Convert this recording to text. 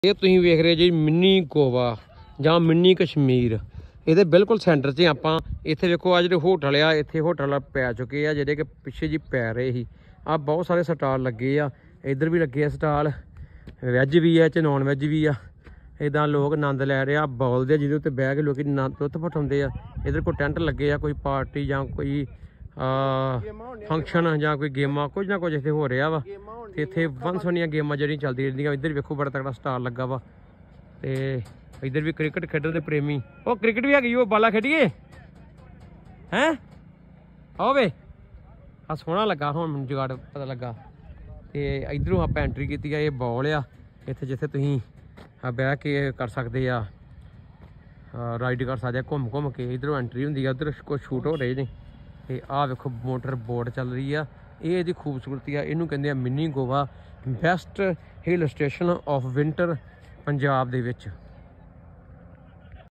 ਇਹ ਤੁਸੀਂ ਵੇਖ ਰਹੇ ਜੀ ਮਿੰਨੀ ਗੋਵਾ ਜਾਂ ਮਿੰਨੀ ਕਸ਼ਮੀਰ। ਇਹਦੇ ਬਿਲਕੁਲ ਸੈਂਟਰ 'ਚ ਆਪਾਂ ਇੱਥੇ ਵੇਖੋ ਆ ਜਿਹੜੇ ਹੋਟਲ ਆ, ਇੱਥੇ ਹੋਟਲ ਪੈ ਚੁੱਕੇ ਆ ਜਿਹੜੇ ਕਿ ਪਿੱਛੇ ਜੀ ਪੈ ਰਹੇ ਸੀ। ਆ ਬਹੁਤ ਸਾਰੇ ਸਟਾਲ ਲੱਗੇ ਆ, ਇੱਧਰ ਵੀ ਲੱਗੇ ਆ ਸਟਾਲ, ਵੈਜ ਵੀ ਆ, ਨੌਨ ਵੈਜ ਵੀ ਆ। ਇੱਦਾਂ ਲੋਕ ਆਨੰਦ ਲੈ ਰਹੇ ਆ, ਬੋਲਦੇ ਆ ਜਿਹਦੇ ਉੱਤੇ ਬਹਿ ਕੇ ਲੋਕ ਲੁੱਤ ਪਟਾਉਂਦੇ ਆ। ਇੱਧਰ ਕੋਈ ਟੈਂਟ ਲੱਗੇ ਆ, ਕੋਈ ਪਾਰਟੀ ਜਾਂ ਕੋਈ ਫੰਕਸ਼ਨ ਜਾਂ ਕੋਈ ਗੇਮਾਂ ਕੁਝ ਨਾ ਕੁਝ ਇੱਥੇ ਹੋ ਰਿਹਾ ਵਾ। ਤੇ ਇੱਥੇ ਵੰਨ-ਸੁਵੰਨੀਆਂ ਗੇਮਾਂ ਜਿਹੜੀਆਂ ਚੱਲਦੀਆਂ ਰਹਿੰਦੀਆਂ। ਇੱਧਰ ਵੇਖੋ ਬੜਾ ਤਕੜਾ ਸਟਾਲ ਲੱਗਾ ਵਾ। ਤੇ ਇੱਧਰ ਵੀ ਕ੍ਰਿਕਟ ਖੇਡਣ ਦੇ ਪ੍ਰੇਮੀ, ਉਹ ਕ੍ਰਿਕਟ ਵੀ ਹੈਗੀ, ਉਹ ਬਾਲਾ ਖੇਡੀਏ ਹੈਂ। ਆਵੇ ਆ ਸੋਹਣਾ ਲੱਗਾ, ਹੁਣ ਮੈਨੂੰ ਜੁਗਾੜ ਪਤਾ ਲੱਗਾ। ਤੇ ਇੱਧਰੋਂ ਆਪਾਂ ਐਂਟਰੀ ਕੀਤੀ ਆ। ਇਹ ਬਾਲ ਆ ਇੱਥੇ ਜਿੱਥੇ ਤੁਸੀਂ ਬਹਿ ਕੇ ਕਰ ਸਕਦੇ ਆ, ਰਾਈਡ ਕਰ ਸਕਦੇ ਆ ਘੁੰਮ ਕੇ। ਇੱਧਰੋਂ ਐਂਟਰੀ ਹੁੰਦੀ ਆ, ਉੱਧਰ ਕੁਛ ਸ਼ੂਟ ਹੋ ਰਹੇ ਨੇ। ਤੇ ਆਹ ਵੇਖੋ ਮੋਟਰ ਬੋਟ ਚੱਲ ਰਹੀ ਆ। ਇਹ ਇਹਦੀ ਖੂਬਸੂਰਤੀ ਆ, ਇਹਨੂੰ ਕਹਿੰਦੇ ਆ mini Goa, best hill station of winter Punjab ਦੇ ਵਿੱਚ।